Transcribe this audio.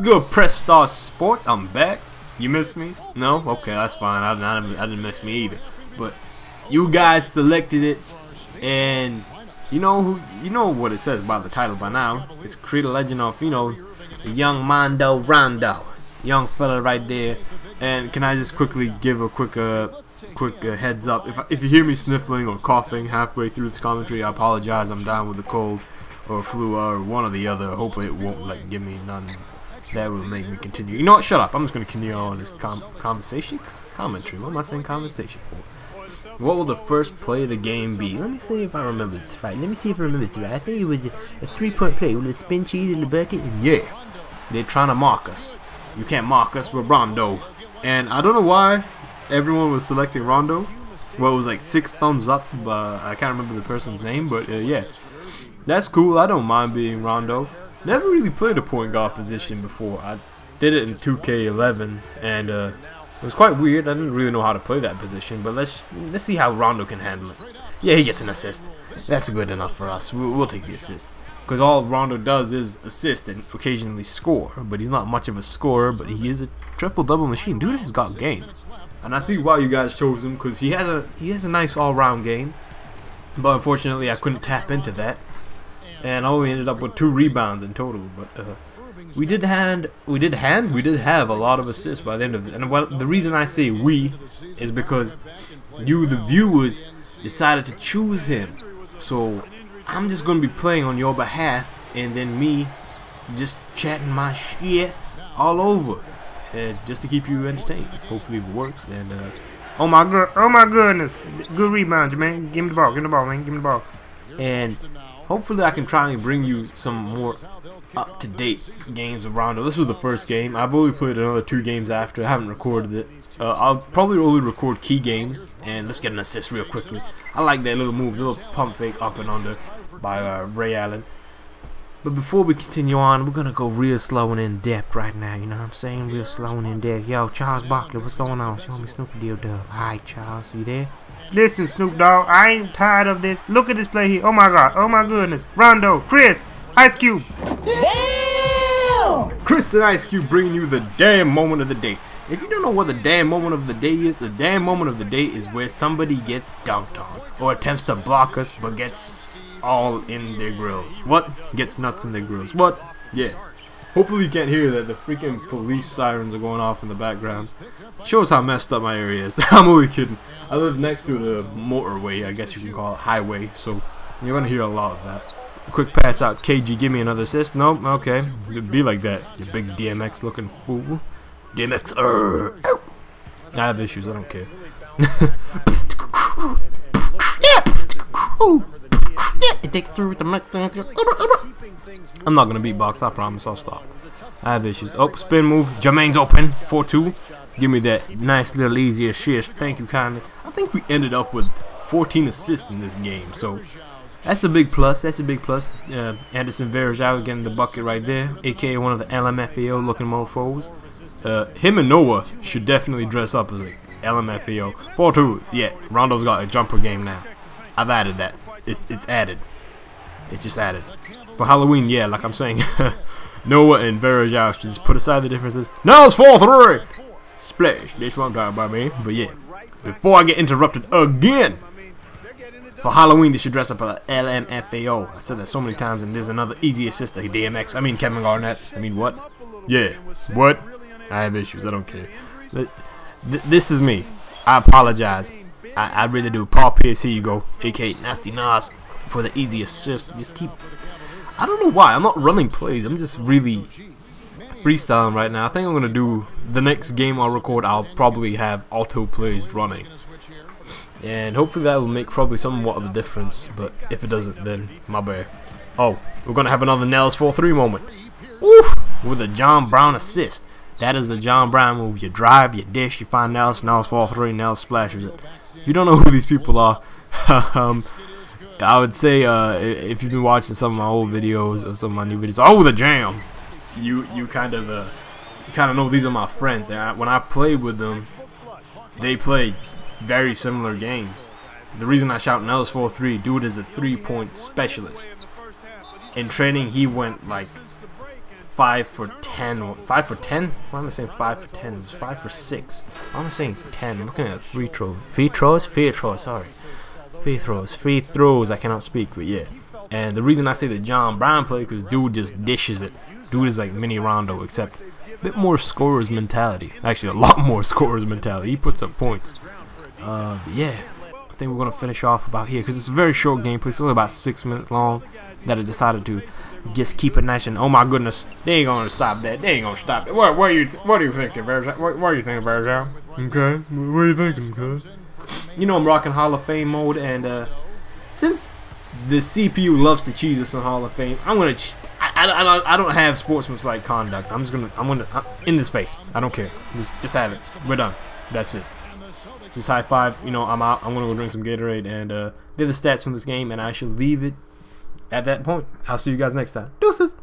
good, Press Star Sports? I'm back. You missed me? No? Okay, that's fine. I didn't miss me either. But you guys selected it, and you know what it says by the title by now. It's Create a Legend of, the young Mondo Rondo, young fella right there. And can I just quickly give a quick heads up? If you hear me sniffling or coughing halfway through this commentary, I apologize. I'm down with a cold or flu or one or the other. Hopefully it won't give me none that will make me continue. You know what? Shut up. I'm just gonna continue on this commentary. What am I saying? Conversation for? What will the first play of the game be? Let me see if I remember this right. I think it was a 3-point play with a spin cheese in the bucket. And yeah, they're trying to mock us. You can't mock us with Rondo. And I don't know why everyone was selecting Rondo. Well, it was like 6 thumbs up, but I can't remember the person's name. But yeah, that's cool. I don't mind being Rondo. Never really played a point guard position before. I did it in 2K11, and it was quite weird. I didn't really know how to play that position. But let's see how Rondo can handle it. Yeah, he gets an assist. That's good enough for us. We'll take the assist. Because all Rondo does is assist and occasionally score. But he's not much of a scorer, but he is a triple-double machine. Dude has got game. And I see why you guys chose him, because he has a nice all-round game. But unfortunately, I couldn't tap into that. And I only ended up with 2 rebounds in total. But we did have a lot of assists by the end of it. And the reason I say we is because you, the viewers, decided to choose him. So I'm just gonna be playing on your behalf, and then me just chatting my shit all over, just to keep you entertained. Hopefully it works. And oh my goodness, good rebounds, man. Give me the ball, man. Give me the ball. And hopefully I can try and bring you some more up-to-date games of Rondo. This was the first game. I've only played another 2 games after. I haven't recorded it. I'll probably only record key games. And let's get an assist real quickly. I like that little move, the little pump fake up and under by Ray Allen. But before we continue on, we're gonna go real slow and in depth right now. You know what I'm saying? Real slow and in depth. Yo, Charles Barkley, what's going on? Show me Snoop Dub. Hi, Charles, you there? Listen, Snoop Dogg, I ain't tired of this. Look at this play here. Oh my God. Oh my goodness. Rondo, Chris, Ice Cube. Damn! Chris and Ice Cube bringing you the damn moment of the day. If you don't know what the damn moment of the day is, the damn moment of the day is where somebody gets dunked on or attempts to block us but gets all in their grills. What? Gets nuts in their grills. What? Yeah. Hopefully you can't hear that. The freaking police sirens are going off in the background. Shows how messed up my area is. I'm only kidding. I live next to the motorway, I guess you can call it, highway, so you're gonna hear a lot of that. A quick pass out, KG, give me another assist. Nope, okay. It'd be like that, you big DMX looking fool. DMX, I have issues, I don't care. It takes 2 to make things. I'm not gonna beatbox, I promise. I'll stop. I have issues. Oh, spin move. Jermaine's open. 4-2. Give me that nice little easy assist. Thank you kindly. I think we ended up with 14 assists in this game, so that's a big plus. That's a big plus. Anderson Varejao getting the bucket right there, aka one of the LMFAO looking mofos. Him and Noah should definitely dress up as a LMFAO. 4-2. Yeah, Rondo's got a jumper game now. I've added that. It's added. It's just added. For Halloween, yeah, like I'm saying. Noah and Varejao should just put aside the differences. Now it's 4-3! Splash. That's what I'm talking about, man. But yeah, before I get interrupted again, for Halloween, they should dress up as LMFAO. I said that so many times, and there's another easy assist to DMX. I mean, Kevin Garnett. I mean, what? Yeah. What? I have issues. I don't care. This is me. I apologize. I really do. Paul Pierce, here you go. aka Nasty Nas for the easy assist. Just keep... I don't know why. I'm not running plays. I'm just really freestyling right now. I think I'm going to do... The next game I'll record, I'll probably have auto plays running. And hopefully that will make probably somewhat of a difference. But if it doesn't, then my bad. Oh, we're going to have another Nels 4-3 moment. Woo! With a John Brown assist. That is the John Brown move. You drive, you dish, you find Nels 4-3, Nels splashes it. If you don't know who these people are, I would say if you've been watching some of my old videos or some of my new videos, oh, the jam, you kind of know these are my friends. And when I play with them, they play very similar games. The reason I shout Nels 4-3, dude is a 3-point specialist. In training, he went like 5 for 10. 5 for 10? Why am I saying 5 for 10? It was 5 for 6. Why am I saying 10? I'm looking at free throws. Free throws? Free throws, sorry. Free throws. Free throws. I cannot speak, but yeah. And the reason I say the John Brown play, because dude just dishes it. Dude is like mini Rondo, except a bit more scorer's mentality. Actually, a lot more scorer's mentality. He puts up points. But yeah, I think we're going to finish off about here, because it's a very short gameplay. It's only about 6 minutes long that I decided to just keep it nice. And oh my goodness, they ain't going to stop that. They ain't going to stop it. What are you thinking, Berzal? What are you thinking, Berzal? Okay, what are you thinking, cuz? You know I'm rocking Hall of Fame mode, and since the CPU loves to cheese us in Hall of Fame, I'm gonna. I don't have sportsmanlike conduct. I'm gonna in this face. I don't care. Just have it. We're done. That's it. Just high five. You know I'm out. I'm gonna go drink some Gatorade, and they're the stats from this game, and I should leave it at that point. I'll see you guys next time. Deuces.